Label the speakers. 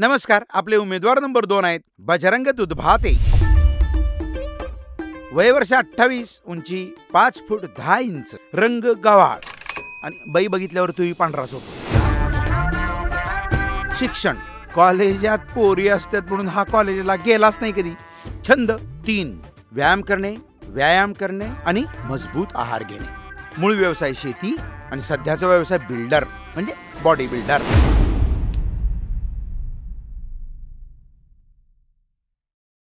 Speaker 1: नमस्कार. आपले उमेदवार नंबर 2 आहेत बजरंग दुधभाते. वय वर्ष 28, उंची 5 फूट 10 इंच, रंग गव्हाळ आणि बाई बघितल्यावर तुम्ही पांढराच होतो. शिक्षण कॉलेजात पोरी असतात म्हणून हा कॉलेजला गेलाच नाही कधी. छंद 3, व्यायाम करणे आणि मजबूत आहार घेणे. मूळ व्यवसाय शेती आणि सध्याचा व्यवसाय बिल्डर म्हणजे बॉडी बिल्डर.